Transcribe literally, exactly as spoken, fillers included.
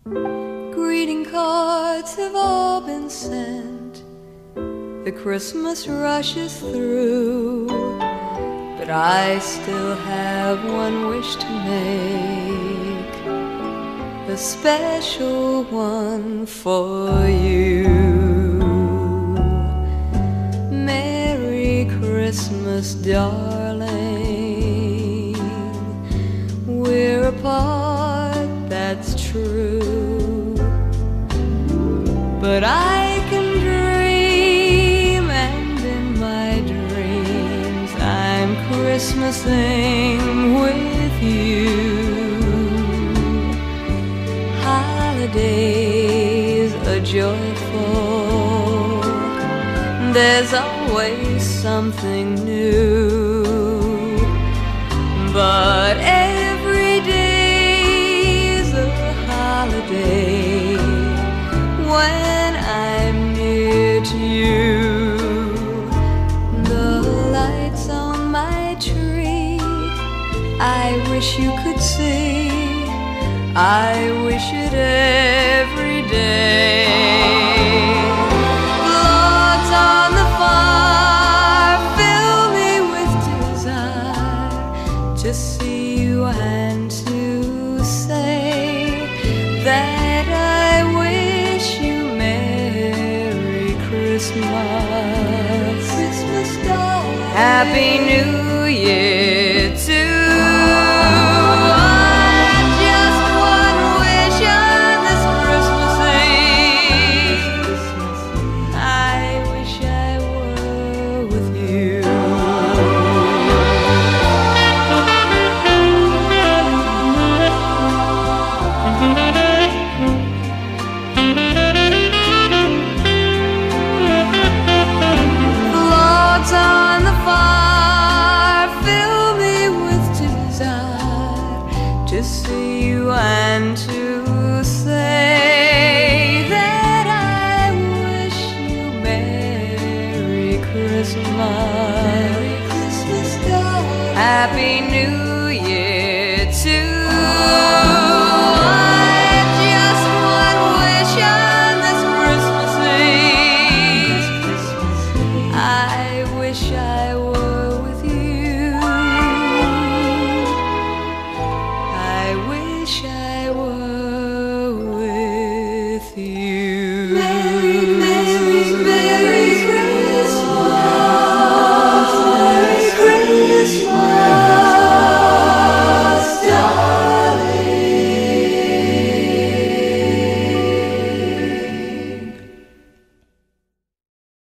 Greeting cards have all been sent, the Christmas rushes through, but I still have one wish to make, a special one for you. Merry Christmas, darling. We're apart, that's true, but I can dream, and in my dreams I'm Christmasing with you. Holidays are joyful, there's always something new, but every day's a holiday when I'm near to you. The lights on my tree, I wish you could see, I wish it every day. Logs on the fire fill me with desire to see you and to say that I wish you Merry Christmas, Christmas, darling. Happy New Year.